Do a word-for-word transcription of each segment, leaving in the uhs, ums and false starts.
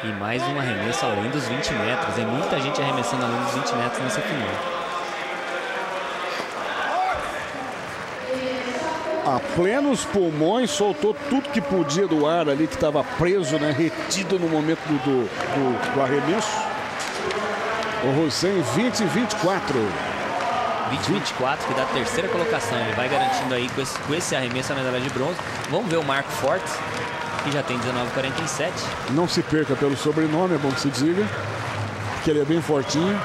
E mais um arremesso além dos vinte metros. Tem muita gente arremessando além dos vinte metros nessa final. A plenos pulmões, soltou tudo que podia do ar ali, que estava preso, né, retido no momento do, do, do, do arremesso. O Hussein, vinte e vinte e quatro. vinte e vinte e quatro, que dá a terceira colocação. Ele vai garantindo aí com esse, com esse arremesso a medalha de bronze. Vamos ver o Marco Fortes, que já tem dezenove e quarenta e sete. Não se perca pelo sobrenome, é bom que se diga, porque ele é bem fortinho.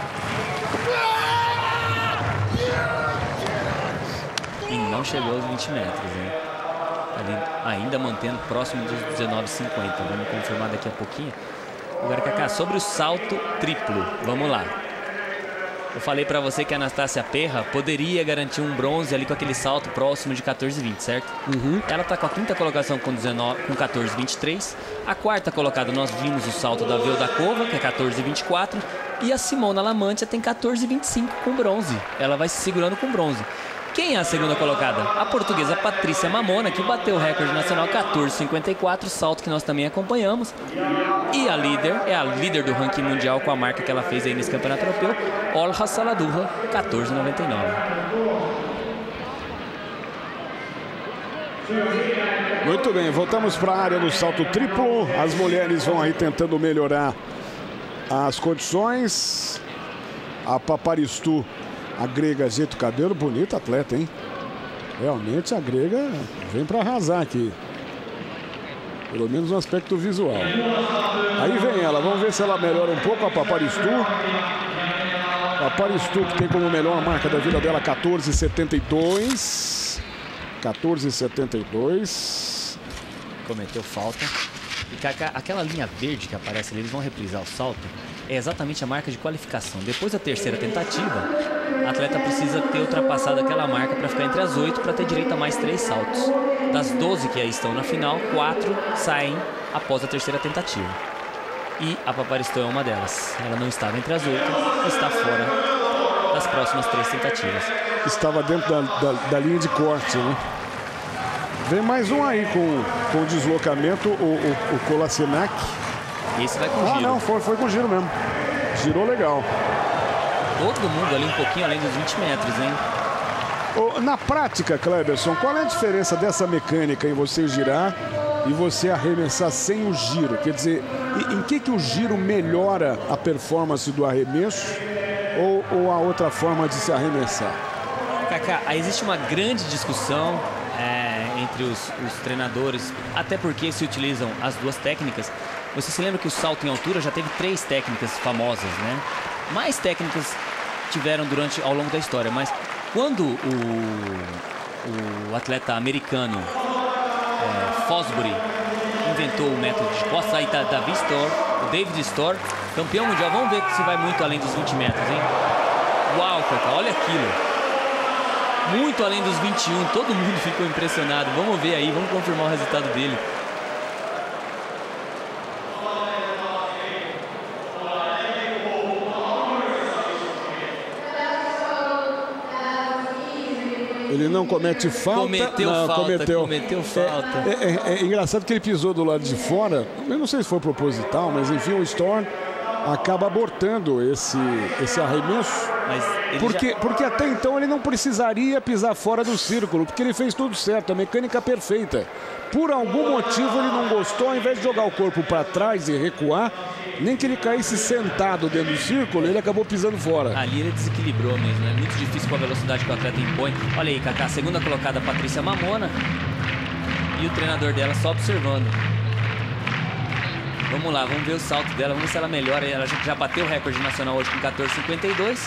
E não chegou aos vinte metros, hein? Ali, ainda mantendo próximo dos dezenove e cinquenta. Vamos confirmar daqui a pouquinho. Agora, Kaká, sobre o salto triplo. Vamos lá. Eu falei pra você que a Anastácia Perra poderia garantir um bronze ali com aquele salto próximo de quatorze e vinte, certo? Uhum. Ela tá com a quinta colocação com, dezenove, com quatorze e vinte e três. A quarta colocada nós vimos o salto da Veldakova, que é quatorze e vinte e quatro. E a Simona Lamantia tem quatorze e vinte e cinco com bronze. Ela vai se segurando com bronze. Quem é a segunda colocada? A portuguesa Patrícia Mamona, que bateu o recorde nacional quatorze e cinquenta e quatro, salto que nós também acompanhamos. E a líder, é a líder do ranking mundial com a marca que ela fez aí nesse campeonato europeu, Olha Saladurra, quatorze e noventa e nove. Muito bem, voltamos para a área do salto triplo. As mulheres vão aí tentando melhorar as condições. A Paparistu, a grega, ajeita o cabelo, bonita atleta, hein? Realmente a grega vem para arrasar aqui. Pelo menos no aspecto visual. Aí vem ela, vamos ver se ela melhora um pouco, a Paparistu. Paparistu, que tem como melhor marca da vida dela quatorze e setenta e dois. quatorze e setenta e dois. Cometeu falta. E aquela linha verde que aparece ali, eles vão reprisar o salto. É exatamente a marca de qualificação. Depois da terceira tentativa, a atleta precisa ter ultrapassado aquela marca para ficar entre as oito, para ter direito a mais três saltos. Das doze que aí estão na final, quatro saem após a terceira tentativa. E a Paparistu é uma delas. Ela não estava entre as oito, está fora das próximas três tentativas. Estava dentro da, da, da linha de corte, né? Vem mais um aí com, com deslocamento, o, o, o Kolasinac. Esse vai com ah, giro. Ah, não, foi, foi com giro mesmo. Girou legal. Todo mundo ali um pouquinho além dos vinte metros, hein? Oh, na prática, Cleberson, qual é a diferença dessa mecânica em você girar e você arremessar sem o giro? Quer dizer, em, em que, que o giro melhora a performance do arremesso ou, ou a outra forma de se arremessar? Kaká, aí existe uma grande discussão é, entre os, os treinadores, até porque se utilizam as duas técnicas. Você se lembra que o salto em altura já teve três técnicas famosas, né? Mais técnicas tiveram durante, ao longo da história, mas quando o, o atleta americano é, Fosbury inventou o método de costas, aí tá David Storr, o David Storr, campeão mundial, vamos ver se vai muito além dos vinte metros, hein? Uau, Kaká, olha aquilo! Muito além dos vinte e um, todo mundo ficou impressionado. Vamos ver aí, vamos confirmar o resultado dele. Ele não comete falta. Cometeu não, falta, cometeu. cometeu falta. É, é, é, é engraçado que ele pisou do lado de fora. Eu não sei se foi proposital, mas enfim, o Storr acaba abortando esse, esse arremesso. Mas ele porque, já... porque até então ele não precisaria pisar fora do círculo, porque ele fez tudo certo, a mecânica perfeita. Por algum motivo ele não gostou, ao invés de jogar o corpo para trás e recuar, nem que ele caísse sentado dentro do círculo, ele acabou pisando fora. Ali ele desequilibrou mesmo, é muito difícil com a velocidade que o atleta impõe. Olha aí, Kaká, segunda colocada, Patrícia Mamona, e o treinador dela só observando. Vamos lá, vamos ver o salto dela, vamos ver se ela melhora. Ela já bateu o recorde nacional hoje com quatorze e cinquenta e dois.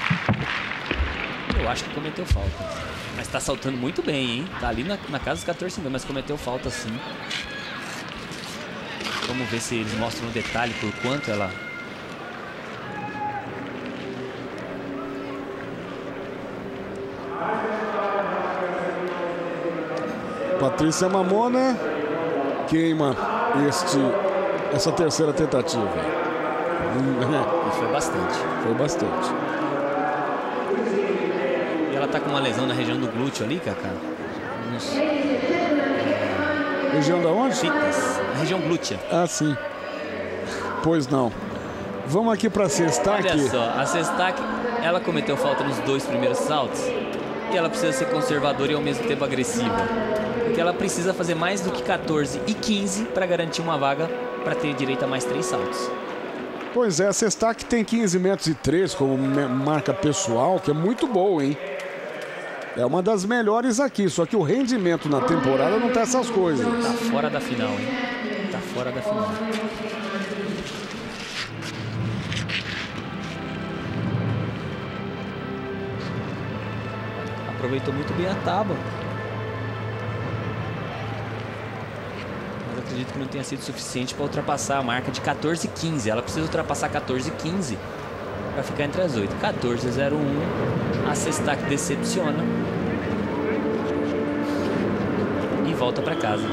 Eu acho que cometeu falta. Mas tá saltando muito bem, hein? Tá ali na, na casa dos quatorze e cinquenta, mas cometeu falta sim. Vamos ver se eles mostram no detalhe por quanto ela... Patrícia Mamona queima este, essa terceira tentativa. E foi bastante. Foi bastante. E ela tá com uma lesão na região do glúteo ali, Kaká. Nos... Região da onde? Fitas. Na região glútea. Ah, sim. Pois não. Vamos aqui para a Sestak. Olha só, a Sestak, ela cometeu falta nos dois primeiros saltos e ela precisa ser conservadora e ao mesmo tempo agressiva. Porque ela precisa fazer mais do que quatorze e quinze para garantir uma vaga para ter direito a mais três saltos. Pois é, a Sestak tem quinze metros e três como marca pessoal, que é muito boa, hein? É uma das melhores aqui, só que o rendimento na temporada não tá essas coisas. Tá fora da final, hein? Tá fora da final. Aproveitou muito bem a tábua. Mas acredito que não tenha sido suficiente para ultrapassar a marca de quatorze e quinze. Ela precisa ultrapassar quatorze e quinze para ficar entre as oito. quatorze e zero um. A Sestak decepciona. E volta para casa.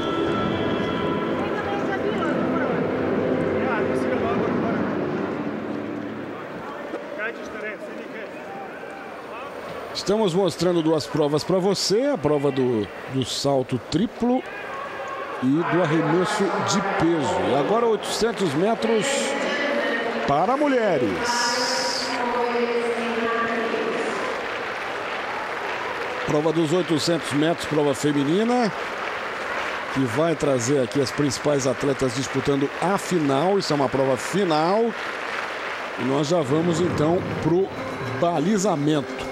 Estamos mostrando duas provas para você. A prova do, do salto triplo e do arremesso de peso. E agora oitocentos metros para mulheres. Prova dos oitocentos metros, prova feminina, que vai trazer aqui as principais atletas disputando a final. Isso é uma prova final. E nós já vamos então para o balizamento.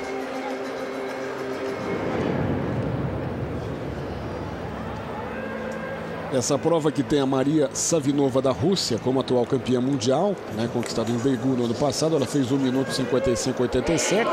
Essa prova que tem a Maria Savinova da Rússia como atual campeã mundial, né, conquistada em Daegu no ano passado. Ela fez um minuto cinquenta e cinco oitenta e sete.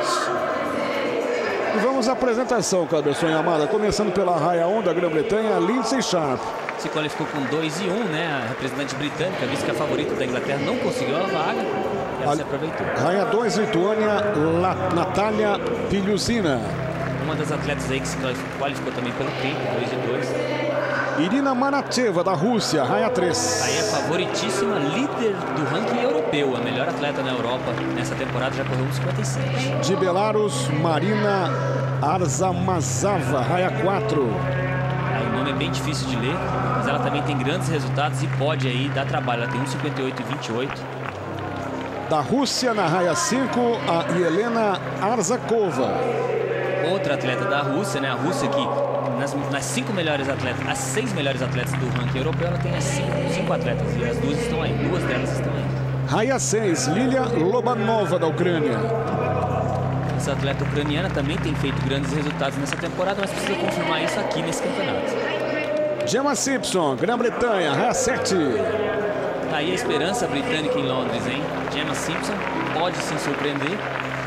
E vamos à apresentação, Cleberson Yamada, começando pela raia um da Grã-Bretanha, Lindsay Sharp. Se qualificou com dois e um, né? A representante britânica, visto que a favorita da Inglaterra não conseguiu a vaga, ela a... se aproveitou. Raia dois, Lituânia, La... Natália Piliusina. Uma das atletas aí que se qualificou também pelo tempo, dois e dois. Irina Manacheva, da Rússia, raia três. Aí é favoritíssima, líder do ranking europeu, a melhor atleta na Europa nessa temporada, já correu um cinquenta e sete. De Belarus, Marina Arzamazava, raia quatro. Aí o nome é bem difícil de ler, mas ela também tem grandes resultados e pode aí dar trabalho. Ela tem um cinquenta e oito e vinte e oito. Da Rússia, na raia cinco, a Helena Arzakova. Outra atleta da Rússia, né? A Rússia que nas, nas cinco melhores atletas, as seis melhores atletas do ranking europeu, ela tem as cinco, cinco atletas e as duas estão aí, duas delas estão aí. Raia seis, Lilia Lobanova, da Ucrânia. Essa atleta ucraniana também tem feito grandes resultados nessa temporada, mas precisa confirmar isso aqui nesse campeonato. Gemma Simpson, Grã-Bretanha, raia sete. Tá aí a esperança britânica em Londres, hein? Gemma Simpson pode sim surpreender.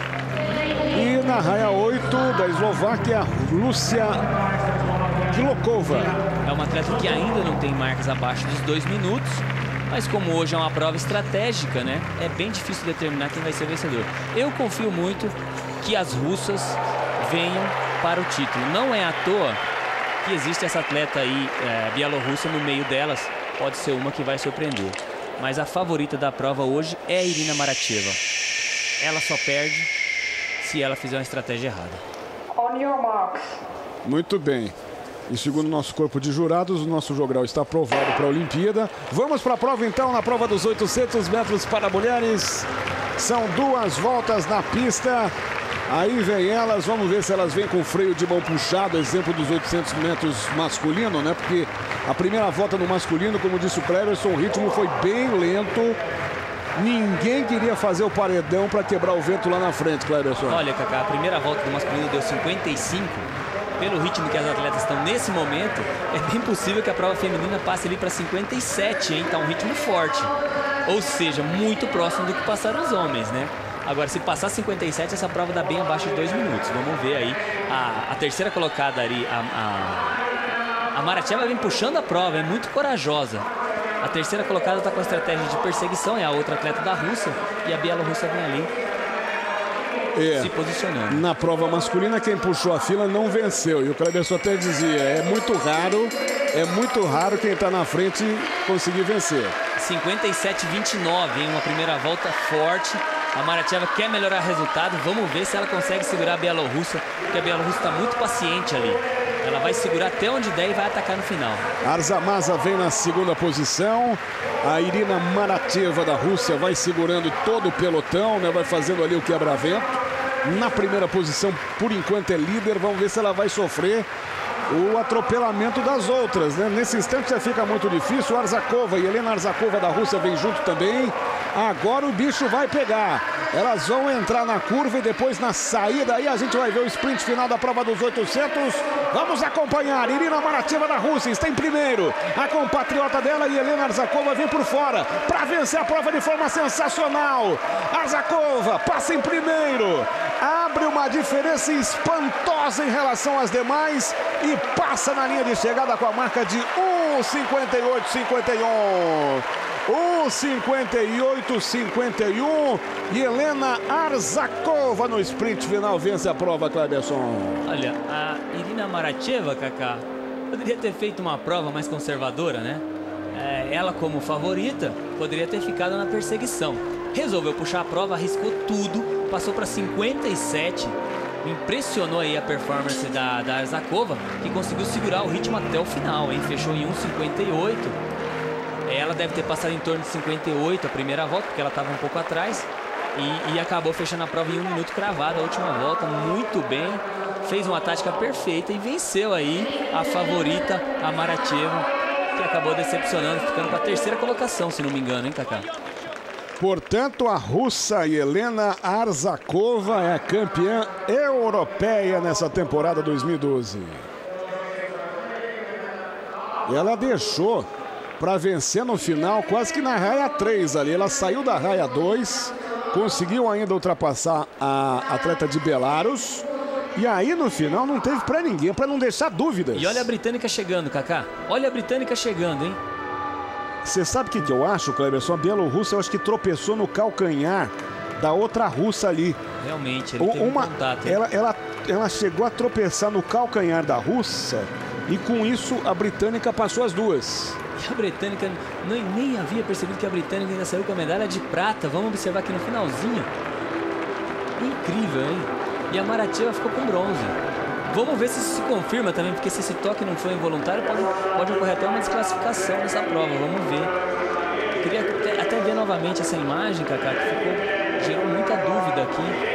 E na raia oito da Eslováquia, Lúcia Kilokova. É uma atleta que ainda não tem marcas abaixo dos dois minutos, mas como hoje é uma prova estratégica, né? É bem difícil determinar quem vai ser o vencedor. Eu confio muito que as russas venham para o título. Não é à toa que existe essa atleta aí, é, bielorrussa, no meio delas. Pode ser uma que vai surpreender. Mas a favorita da prova hoje é a Irina Maracheva. Ela só perde se ela fizer uma estratégia errada. On your marks. Muito bem. E segundo o nosso corpo de jurados, o nosso jogral está aprovado para a Olimpíada. Vamos para a prova então, na prova dos oitocentos metros para mulheres. São duas voltas na pista. Aí vem elas, vamos ver se elas vêm com freio de mão puxado, exemplo dos oitocentos metros masculino, né? Porque a primeira volta no masculino, como disse o Cleberson, o ritmo foi bem lento. Ninguém queria fazer o paredão para quebrar o vento lá na frente, Cleberson. Olha, Cacá, a primeira volta do masculino deu cinquenta e cinco. Pelo ritmo que as atletas estão nesse momento, é bem possível que a prova feminina passe ali para cinquenta e sete, hein? Tá um ritmo forte. Ou seja, muito próximo do que passaram os homens, né? Agora, se passar cinquenta e sete, essa prova dá bem abaixo de dois minutos. Vamos ver aí. A, a terceira colocada ali, a, a, a Maracheva vem puxando a prova, é muito corajosa. A terceira colocada está com a estratégia de perseguição, é a outra atleta da Rússia. E a Bielorrússia vem ali é, se posicionando. Na prova masculina, quem puxou a fila não venceu. E o Cleberson até dizia, é muito raro, é muito raro quem está na frente conseguir vencer. cinquenta e sete a vinte e nove, em uma primeira volta forte. A Maratieva quer melhorar o resultado. Vamos ver se ela consegue segurar a bielorrussa, porque a bielorrussa está muito paciente ali. Ela vai segurar até onde der e vai atacar no final. Arzamadza vem na segunda posição. A Irina Maratieva da Rússia vai segurando todo o pelotão, né? Vai fazendo ali o quebra-vento. Na primeira posição, por enquanto, é líder. Vamos ver se ela vai sofrer o atropelamento das outras, né? Nesse instante já fica muito difícil. Arzakova e Helena Arzakova da Rússia vem junto também. Agora o bicho vai pegar. Elas vão entrar na curva e depois na saída aí a gente vai ver o sprint final da prova dos oitocentos. Vamos acompanhar. Irina Maratieva da Rússia está em primeiro. A compatriota dela e Helena Arzakova vem por fora para vencer a prova de forma sensacional. Arzakova passa em primeiro. Abre uma diferença espantosa em relação às demais e passa na linha de chegada com a marca de um cinquenta e oito cinquenta e um. um cinquenta e oito cinquenta e um. E Helena Arzakova no sprint final vence a prova, Cleberson. Olha, a Irina Maratieva, Kaká, poderia ter feito uma prova mais conservadora, né? É, ela, como favorita, poderia ter ficado na perseguição. Resolveu puxar a prova, arriscou tudo, passou para cinquenta e sete. Impressionou aí a performance da, da Arzakova, que conseguiu segurar o ritmo até o final, hein? Fechou em um cinquenta e oito. Ela deve ter passado em torno de cinquenta e oito a primeira volta, porque ela estava um pouco atrás. E, e acabou fechando a prova em um minuto cravado a última volta, muito bem. Fez uma tática perfeita e venceu aí a favorita, a Maratieva, que acabou decepcionando, ficando com a terceira colocação, se não me engano, hein, Kaká? Portanto, a russa Helena Arzakova é a campeã europeia nessa temporada dois mil e doze. Ela deixou para vencer no final, quase que na raia três ali. Ela saiu da raia dois, conseguiu ainda ultrapassar a atleta de Belarus. E aí no final não teve para ninguém, para não deixar dúvidas. E olha a britânica chegando, Kaká. Olha a britânica chegando, hein? Você sabe o que, que eu acho, Cleberson? A bielorrussa, eu acho que tropeçou no calcanhar da outra russa ali. Realmente, ele teve Uma, um contato. Ela, ela, ela chegou a tropeçar no calcanhar da russa e com isso a britânica passou as duas. E a britânica, nem, nem havia percebido que a britânica ainda saiu com a medalha de prata. Vamos observar aqui no finalzinho. Incrível, hein? E a Maratieva ficou com bronze. Vamos ver se isso se confirma também, porque se esse toque não foi involuntário, pode, pode ocorrer até uma desclassificação nessa prova. Vamos ver. Eu queria até, até ver novamente essa imagem, Kaká, que ficou, gerou muita dúvida aqui.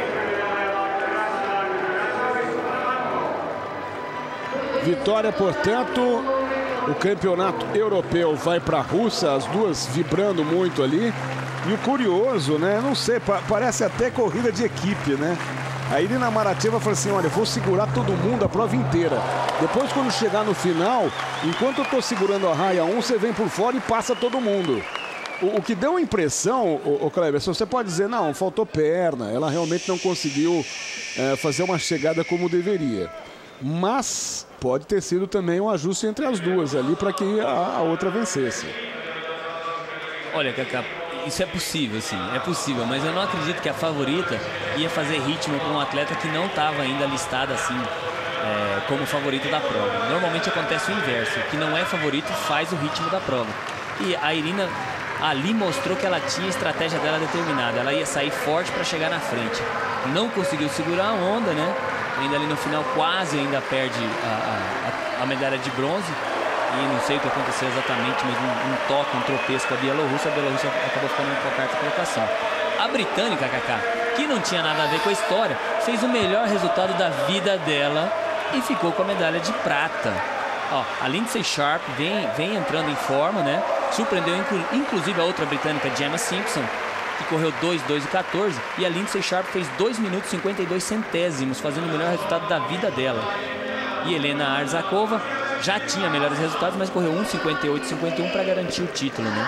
Vitória, portanto, o campeonato europeu vai para a Rússia, as duas vibrando muito ali. E o curioso, né? Não sei, pa parece até corrida de equipe, né? A Irina Maratieva falou assim, olha, vou segurar todo mundo a prova inteira. Depois, quando chegar no final, enquanto eu tô segurando a raia um, você vem por fora e passa todo mundo. O, o que deu a impressão, o, o Cleberson, você pode dizer, não, faltou perna. Ela realmente não conseguiu é, fazer uma chegada como deveria. Mas pode ter sido também um ajuste entre as duas ali para que a, a outra vencesse. Olha, Kaká, isso é possível, sim, é possível, mas eu não acredito que a favorita ia fazer ritmo com um atleta que não estava ainda listada assim é, como favorita da prova. Normalmente acontece o inverso, que não é favorito faz o ritmo da prova. E a Irina ali mostrou que ela tinha a estratégia dela determinada, ela ia sair forte para chegar na frente. Não conseguiu segurar a onda, né? Ainda ali no final quase ainda perde a, a, a medalha de bronze. E não sei o que aconteceu exatamente, mas um, um toque, um tropeço com a bielorrussa, a bielorrussa acabou ficando com a quarta colocação. A britânica, Kaká, que não tinha nada a ver com a história, fez o melhor resultado da vida dela e ficou com a medalha de prata. Ó, a Lindsay Sharp vem, vem entrando em forma, né? Surpreendeu inclu, inclusive a outra britânica, Gemma Simpson, que correu dois, dois e quatorze, e a Lindsay Sharp fez dois minutos e cinquenta e dois centésimos, fazendo o melhor resultado da vida dela. E Helena Arzakova já tinha melhores resultados, mas correu um cinquenta e oito cinquenta e um para garantir o título, né?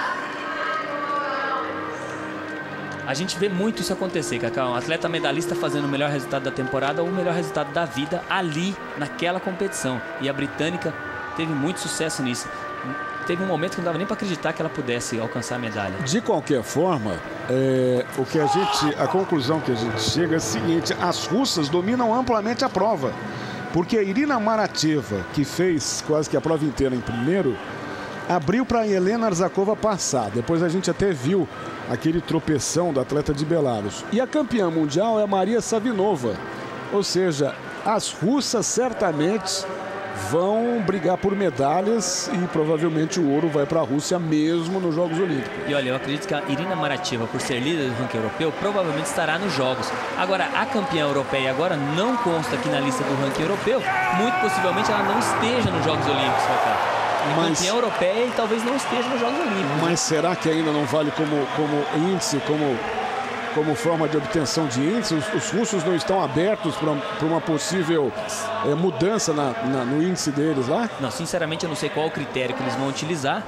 A gente vê muito isso acontecer, Kaká. Um atleta medalhista fazendo o melhor resultado da temporada ou o melhor resultado da vida ali, naquela competição. E a britânica teve muito sucesso nisso. Teve um momento que não dava nem para acreditar que ela pudesse alcançar a medalha. De qualquer forma, é, o que a gente, a conclusão que a gente chega é a seguinte: as russas dominam amplamente a prova. Porque a Irina Maratieva, que fez quase que a prova inteira em primeiro, abriu para a Helena Arzakova passar. Depois a gente até viu aquele tropeção da atleta de Belarus. E a campeã mundial é a Maria Savinova. Ou seja, as russas certamente vão brigar por medalhas e provavelmente o ouro vai para a Rússia mesmo nos Jogos Olímpicos. E olha, eu acredito que a Irina Marativa, por ser líder do ranking europeu, provavelmente estará nos Jogos. Agora, a campeã europeia agora não consta aqui na lista do ranking europeu. Muito possivelmente ela não esteja nos Jogos Olímpicos, Kaká. Mas, campeã europeia e talvez não esteja nos Jogos Olímpicos. Mas será que ainda não vale como, como índice, como, como forma de obtenção de índice? Os, os russos não estão abertos para uma possível é, mudança na, na, no índice deles lá? Não, sinceramente eu não sei qual o critério que eles vão utilizar.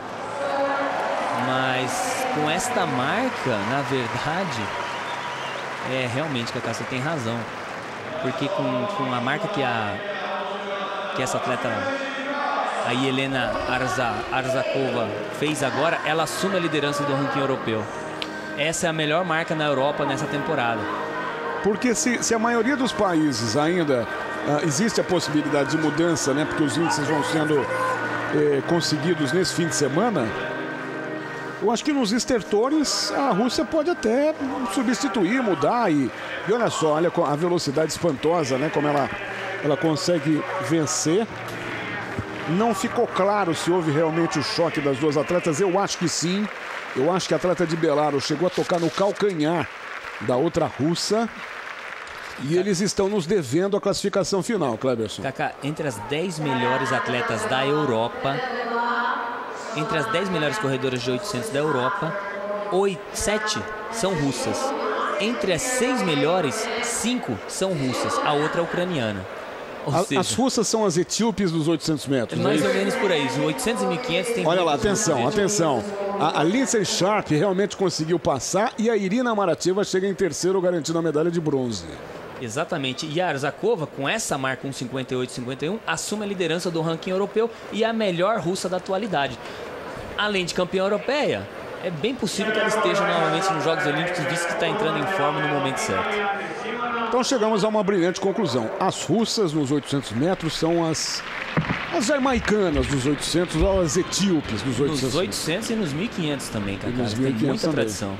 Mas com esta marca, na verdade, é realmente, Kaká, você tem razão. Porque com, com a marca que, a, que essa atleta... a Helena Arza, Arzakova fez agora, ela assume a liderança do ranking europeu. Essa é a melhor marca na Europa nessa temporada. Porque se, se a maioria dos países ainda uh, existe a possibilidade de mudança, né? Porque os índices vão sendo eh, conseguidos nesse fim de semana, eu acho que nos estertores a Rússia pode até substituir, mudar. E, e olha só, olha a velocidade espantosa, né? Como ela, ela consegue vencer. Não ficou claro se houve realmente o choque das duas atletas. Eu acho que sim. Eu acho que a atleta de Belarus chegou a tocar no calcanhar da outra russa. E eles estão nos devendo a classificação final, Cleberson. Kaká, entre as dez melhores atletas da Europa, entre as dez melhores corredoras de oitocentos da Europa, oito, sete são russas. Entre as seis melhores, cinco são russas. A outra é ucraniana. A, seja, as russas são as etíopes dos oitocentos metros. Mais ou menos por aí. Os oitocentos e mil e quinhentos tem... Olha lá, atenção, atenção. A, a Lindsay Sharp realmente conseguiu passar e a Irina Marativa chega em terceiro, garantindo a medalha de bronze. Exatamente. E a Arzakova, com essa marca um cinquenta e oito cinquenta e um, assume a liderança do ranking europeu e é a melhor russa da atualidade. Além de campeã europeia, é bem possível que ela esteja novamente nos Jogos Olímpicos, visto que está entrando em forma no momento certo. Então chegamos a uma brilhante conclusão. As russas nos oitocentos metros são as, as jamaicanas dos oitocentos ou as etíopes dos oitocentos. Nos oitocentos e nos mil e quinhentos também, Kaká. Tem muita também. Tradição.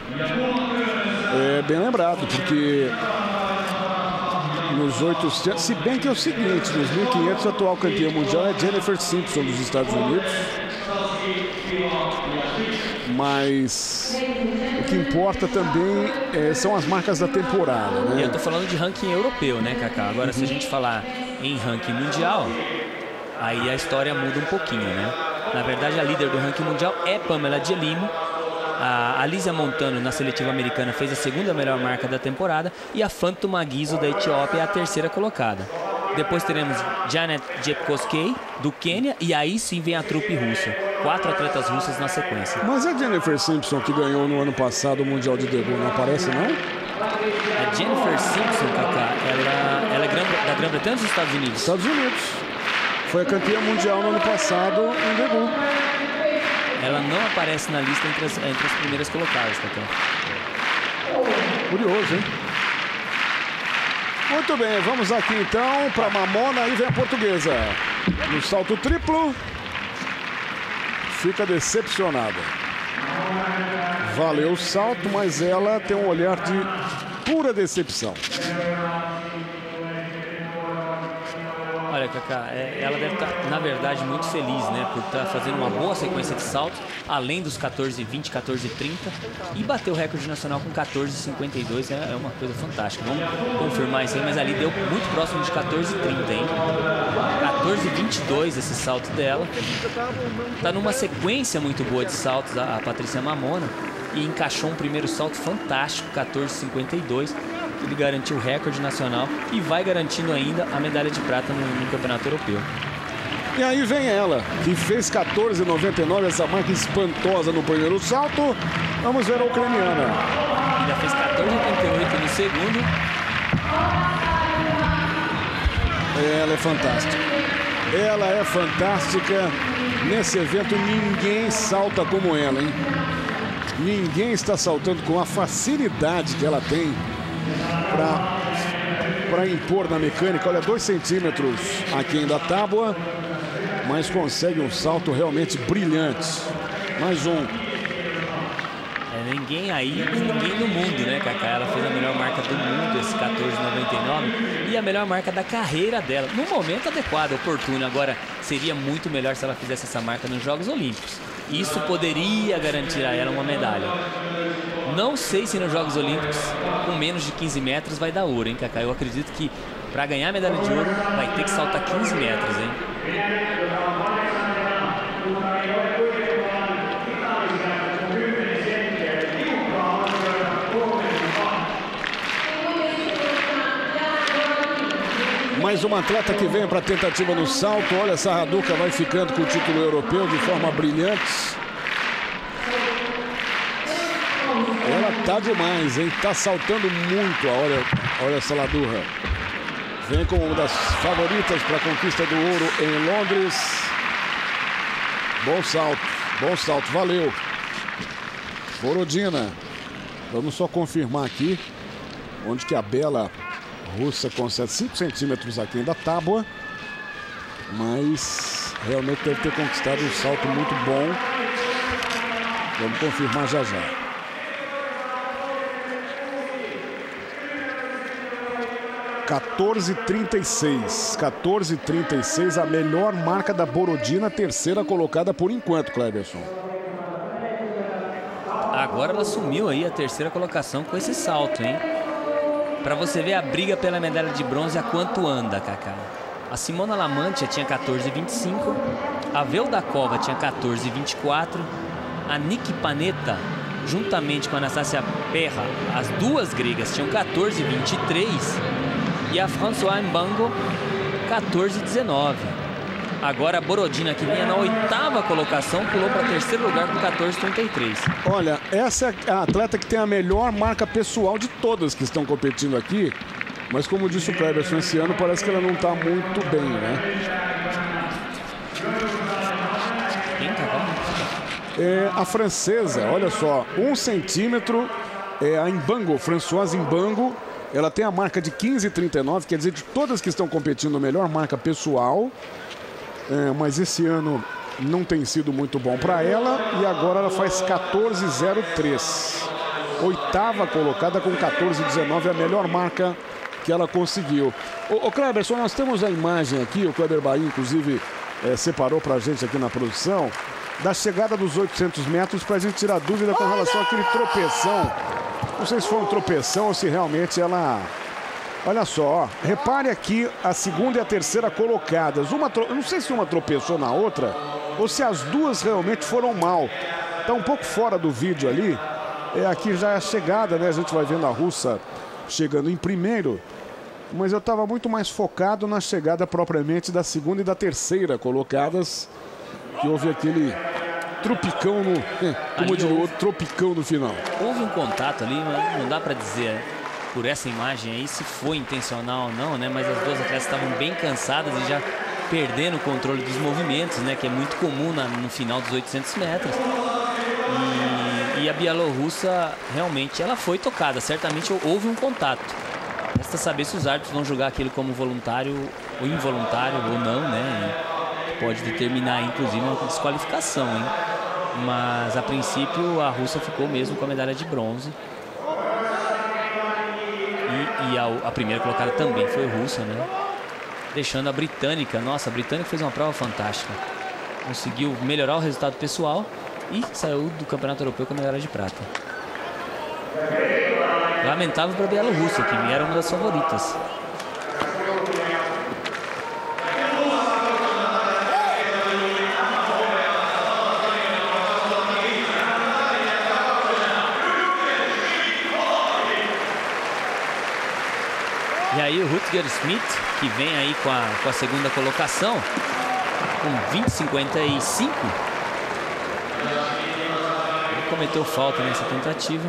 É bem lembrado, porque nos oitocentos, se bem que é o seguinte, nos mil e quinhentos a atual campeã mundial é Jennifer Simpson dos Estados Unidos. Mas o que importa também é, são as marcas da temporada, né? E eu tô falando de ranking europeu, né, Kaká? Agora, uhum. se a gente falar em ranking mundial, aí a história muda um pouquinho, né? Na verdade, a líder do ranking mundial é Pamela Gelimo. A Alísia Montano, na seletiva americana, fez a segunda melhor marca da temporada. E a Fanto Magiso, da Etiópia, é a terceira colocada. Depois teremos Janet Jepkoskei, do Quênia. E aí sim vem a trupe russa. Quatro atletas russas na sequência. Mas a Jennifer Simpson, que ganhou no ano passado o Mundial de Debut, não aparece, não? A Jennifer Simpson, Kaká, ela, ela é da Grã-Bretanha dos Estados Unidos? Estados Unidos. Foi a campeã mundial no ano passado em debut. Ela não aparece na lista entre as, entre as primeiras colocadas, Kaká. Curioso, hein? Muito bem, vamos aqui então para Mamona. Aí vem a portuguesa. No salto triplo. Fica decepcionada. Valeu o salto, mas ela tem um olhar de pura decepção. Olha, Kaká, ela deve estar, na verdade, muito feliz, né? Por estar fazendo uma boa sequência de saltos, além dos quatorze vinte, quatorze trinta, e bater o recorde nacional com quatorze cinquenta e dois, é uma coisa fantástica. Vamos confirmar isso aí, mas ali deu muito próximo de quatorze trinta, hein? quatorze vinte e dois esse salto dela. Tá numa sequência muito boa de saltos a, a Patrícia Mamona e encaixou um primeiro salto fantástico, quatorze cinquenta e dois. Ele garantiu o recorde nacional e vai garantindo ainda a medalha de prata no, no Campeonato Europeu. E aí vem ela, que fez quatorze noventa e nove, essa marca espantosa no primeiro salto. Vamos ver a ucraniana. Ela fez quatorze oitenta e oito no segundo. Ela é fantástica. Ela é fantástica. Nesse evento ninguém salta como ela, hein? Ninguém está saltando com a facilidade que ela tem para impor na mecânica. Olha, dois centímetros aquém da tábua. mas consegue um salto realmente brilhante. Mais um. É, ninguém aí, ninguém no mundo, né, Cacá? Ela fez a melhor marca do mundo, esse quatorze noventa e nove, e a melhor marca da carreira dela, no momento adequado, oportuno. Agora, seria muito melhor se ela fizesse essa marca nos Jogos Olímpicos. Isso poderia garantir a ela uma medalha. Não sei se nos Jogos Olímpicos, com menos de quinze metros, vai dar ouro, hein, Cacá? Eu acredito que para ganhar a medalha de ouro, vai ter que saltar quinze metros, hein? Mais uma atleta que vem para a tentativa no salto. Olha, essa Raduca vai ficando com o título europeu de forma brilhante. Ela tá demais, hein? Tá saltando muito. Olha, olha essa Ladurra. Vem como uma das favoritas para a conquista do ouro em Londres. Bom salto, bom salto, valeu. Borodina. Vamos só confirmar aqui onde que a bela russa consegue cinco centímetros aqui da tábua. Mas realmente deve ter conquistado um salto muito bom. Vamos confirmar já já. quatorze trinta e seis. quatorze trinta e seis, a melhor marca da Borodina, terceira colocada por enquanto, Cleberson. Agora ela assumiu aí a terceira colocação com esse salto, hein? Para você ver a briga pela medalha de bronze a quanto anda, Cacá. A Simona Lamantia tinha quatorze vinte e cinco, a Veldakova tinha quatorze vinte e quatro, a Niki Panetta, juntamente com a Anastasia Perra, as duas gregas, tinham quatorze vinte e três, e a Françoise Mbango, quatorze dezenove. Agora a Borodina, que vinha na oitava colocação, pulou para terceiro lugar com quatorze trinta e três. Olha, essa é a atleta que tem a melhor marca pessoal de todas que estão competindo aqui. Mas como disse o Cleberson, esse ano parece que ela não está muito bem, né? É, a francesa, olha só, um centímetro, é a Mbango, Françoise Mbango. Ela tem a marca de quinze trinta e nove, quer dizer, de todas que estão competindo, a melhor marca pessoal. É, mas esse ano não tem sido muito bom para ela. E agora ela faz quatorze zero três. Oitava colocada com quatorze dezenove, a melhor marca que ela conseguiu. Ô, ô Cleberson, nós temos a imagem aqui, o Kleber Bahia, inclusive, é, separou para a gente aqui na produção, da chegada dos oitocentos metros, para a gente tirar dúvida com relação àquele tropeção. Não sei se foi um tropeção ou se realmente ela... Olha só, ó, repare aqui a segunda e a terceira colocadas. Uma tro... Eu não sei se uma tropeçou na outra ou se as duas realmente foram mal. Tá um pouco fora do vídeo ali. É, aqui já é a chegada, né? A gente vai vendo a russa chegando em primeiro. Mas eu estava muito mais focado na chegada propriamente da segunda e da terceira colocadas. Que houve aquele tropicão no... Como diria o outro, tropicão no final. Houve um contato ali, mas não dá para dizer por essa imagem aí se foi intencional ou não, né? Mas as duas atletas estavam bem cansadas e já perdendo o controle dos movimentos, né? Que é muito comum na, no final dos oitocentos metros. E, e a bielorrussa, realmente, ela foi tocada. Certamente houve um contato. Resta saber se os árbitros vão julgar aquilo como voluntário ou involuntário ou não, né? E pode determinar, inclusive, uma desqualificação, hein? Mas, a princípio, a russa ficou mesmo com a medalha de bronze. E, e a, a primeira colocada também foi russa, né? Deixando a britânica. Nossa, a britânica fez uma prova fantástica. Conseguiu melhorar o resultado pessoal e saiu do Campeonato Europeu com a medalha de prata. Lamentável para a bielorrussa, que era uma das favoritas. E aí o Rutger Smith, que vem aí com a, com a segunda colocação, com vinte cinquenta e cinco. Ele cometeu falta nessa tentativa.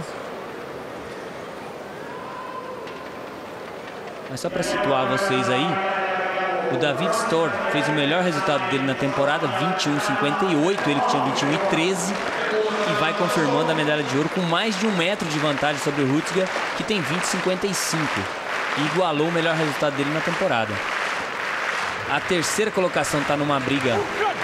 Mas só para situar vocês aí, o David Storr fez o melhor resultado dele na temporada, vinte e um cinquenta e oito, ele que tinha vinte e um e treze, e vai confirmando a medalha de ouro com mais de um metro de vantagem sobre o Rutger, que tem vinte e cinquenta e cinco. E igualou o melhor resultado dele na temporada. A terceira colocação está numa briga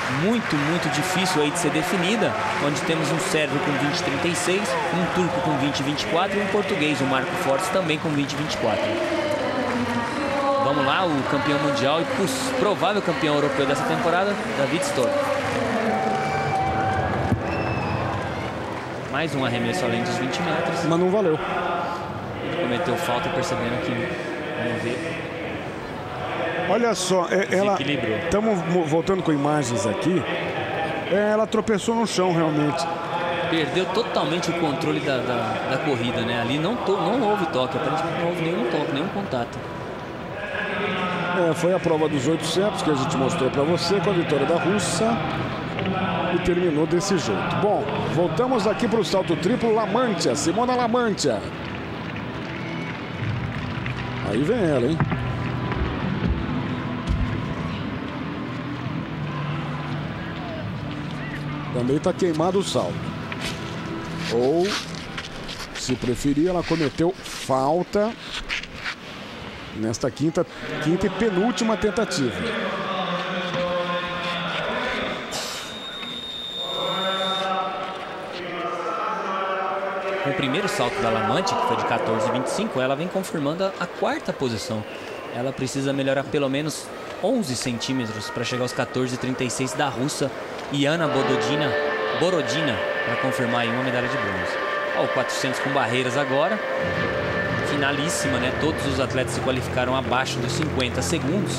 muito, muito difícil aí de ser definida, onde temos um sérvio com vinte e trinta e seis, um turco com vinte e vinte e quatro e um português, o Marco Fortes, também com vinte e vinte e quatro. Vamos lá, o campeão mundial e provável campeão europeu dessa temporada, David Stork. Mais um arremesso além dos vinte metros. Mas não valeu. Ele cometeu falta percebendo que não vê. Olha só, é, ela. Estamos voltando com imagens aqui. É, ela tropeçou no chão realmente. Perdeu totalmente o controle da, da, da corrida, né? Ali não, to, não houve toque, aparentemente não houve nenhum toque, nenhum contato. É, foi a prova dos oitocentos que a gente mostrou para você com a vitória da russa. E terminou desse jeito. Bom, voltamos aqui para o salto triplo. Lamantia, Simona Lamantia. Aí vem ela, hein? Também está queimado o salto. Ou, se preferir, ela cometeu falta nesta quinta, quinta e penúltima tentativa. O primeiro salto da Lamantia, que foi de quatorze e vinte e cinco, ela vem confirmando a, a quarta posição. Ela precisa melhorar pelo menos onze centímetros para chegar aos quatorze e trinta e seis da russa Yana Borodina, Borodina, para confirmar aí uma medalha de bronze. Ó, o quatrocentos com barreiras agora. Finalíssima, né? Todos os atletas se qualificaram abaixo dos cinquenta segundos.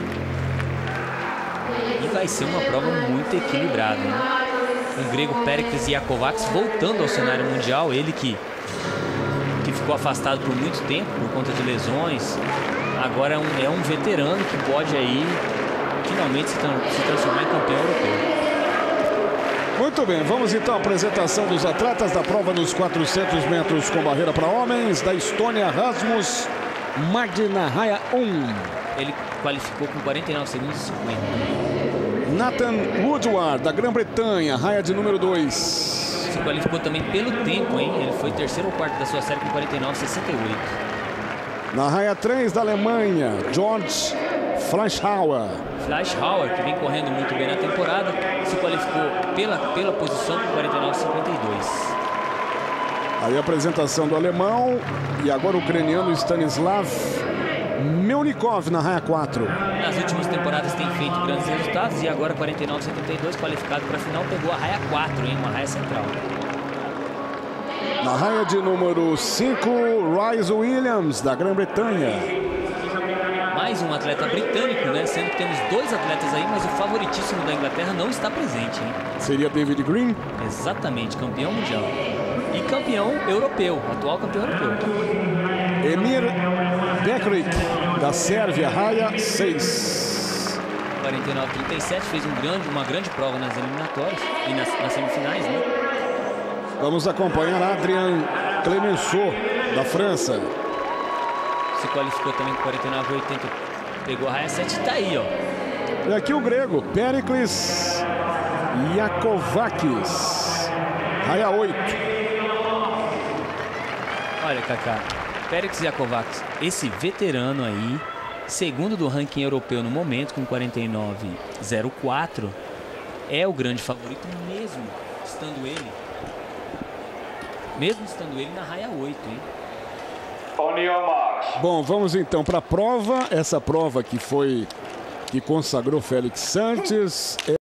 E vai ser uma prova muito equilibrada, né? O grego Perikles Iakovacs voltando ao cenário mundial, ele que, que ficou afastado por muito tempo por conta de lesões, agora é um, é um veterano que pode aí finalmente se, tra se transformar em campeão europeu. Muito bem, vamos então à apresentação dos atletas da prova dos quatrocentos metros com barreira para homens, da Estônia, Rasmus Magdinaraya um. Ele qualificou com quarenta e nove segundos e cinquenta. Nathan Woodward, da Grã-Bretanha, raia de número dois. Se qualificou também pelo tempo, hein? Ele foi terceiro ou quarto da sua série com quarenta e nove sessenta e oito. Na raia três da Alemanha, George Fleischhauer. Fleischhauer, que vem correndo muito bem na temporada, se qualificou pela, pela posição com quarenta e nove cinquenta e dois. Aí a apresentação do alemão e agora o ucraniano Stanislav Melnikov na raia quatro. Nas últimas temporadas tem feito grandes resultados e agora quarenta e nove setenta e dois, qualificado para a final, pegou a raia quatro, hein? Uma raia central. Na raia de número cinco, Rhys Williams, da Grã-Bretanha. Mais um atleta britânico, né? Sendo que temos dois atletas aí, mas o favoritíssimo da Inglaterra não está presente, hein? Seria David Green? Exatamente, campeão mundial. E campeão europeu, atual campeão europeu. Emir Bekrik, da Sérvia, raia seis. quarenta e nove trinta e sete, fez um grande, uma grande prova nas eliminatórias e nas, nas semifinais, né? Vamos acompanhar Adrien Clemenceau, da França. Se qualificou também com quarenta e nove oitenta, pegou a raia sete e tá aí, ó. E aqui o grego, Perikles Iakovacs, raia oito. Olha, Kaká, Perikles Iakovacs, esse veterano aí, segundo do ranking europeu no momento, com quarenta e nove zero quatro, é o grande favorito, mesmo estando ele, mesmo estando ele na raia oito, hein? On your marks. Bom, vamos então para a prova. Essa prova que foi que consagrou Félix Santos.